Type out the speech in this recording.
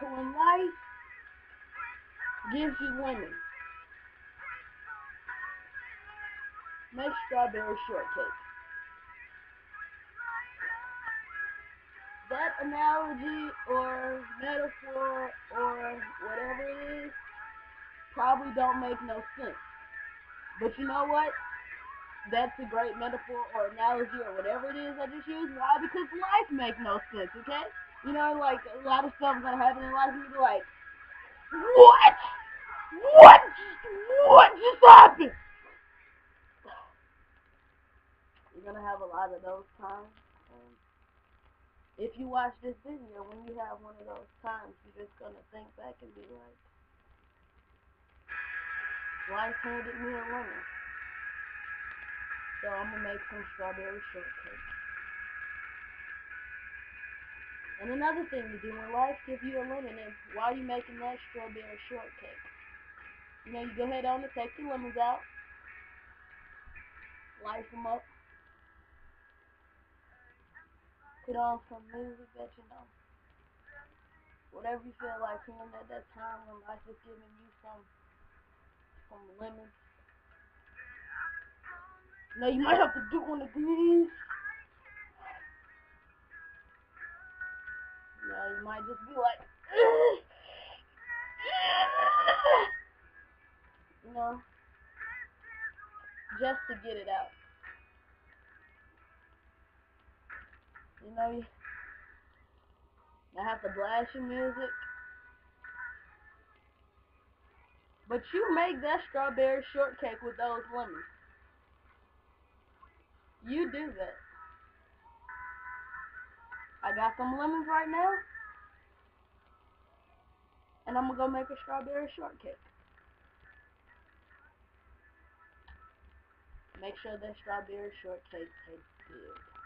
when life gives you lemon, make strawberry shortcake. That analogy or metaphor or whatever it is probably don't make no sense. But you know what? That's a great metaphor or analogy or whatever it is I just used. Why? Because life makes no sense, okay? You know, like a lot of stuff gonna happen in life and you be like, what? What? What just happened? You're gonna have a lot of those times. And if you watch this video, when you have one of those times, you're just gonna think back and be like, life handed me a lemon, so I'm gonna make some strawberry shortcake. And another thing to do when life gives you a lemon is while you're making that strawberry shortcake, you know, you go ahead on and take the lemons out, light them up, put on some music that you know, whatever you feel like hearing at that time when life is giving you some lemons. You know, you might have to do one of these. You know, you might just be like, you know, just to get it out. You know, you have to blast your music. But you make that strawberry shortcake with those lemons. You do that. I got some lemons right now, and I'm going to go make a strawberry shortcake. Make sure that strawberry shortcake tastes good.